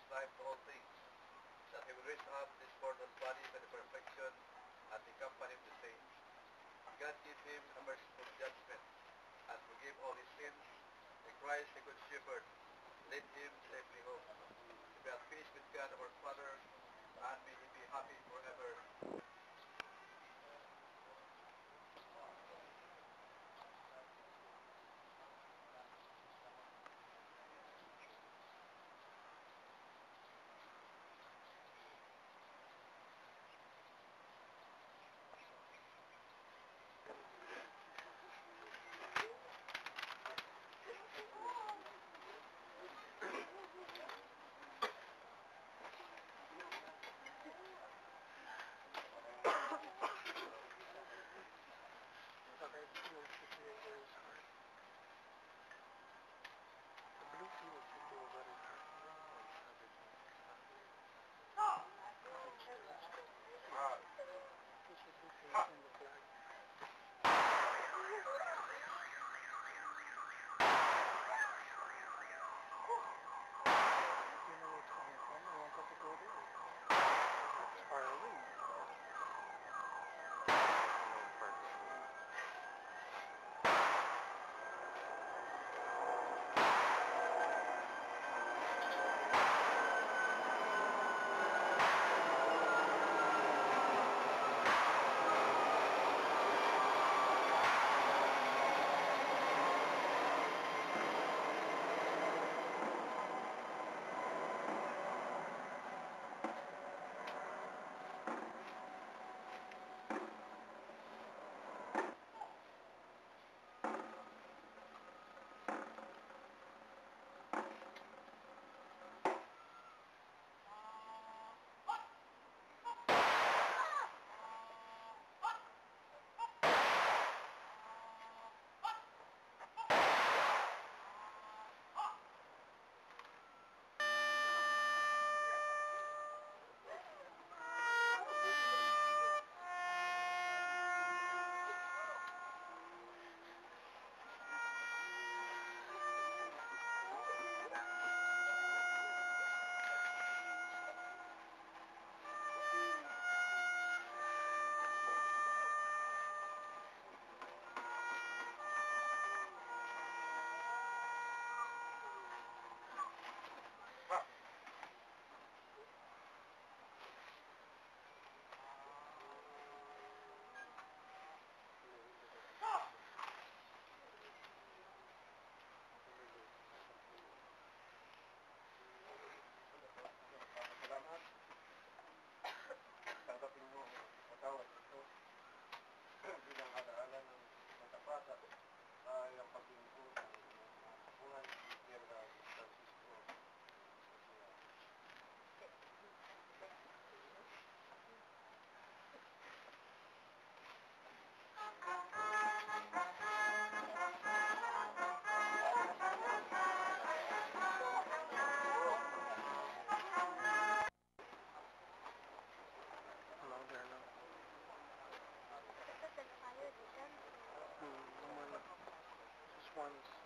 life to all things, that he will raise up this mortal body by the perfection and the company of the saints. God give him a merciful judgment, and forgive all his sins. The Christ, the Good Shepherd, lead him safely home, to be at peace with God our Father, and may he be happy forever. Once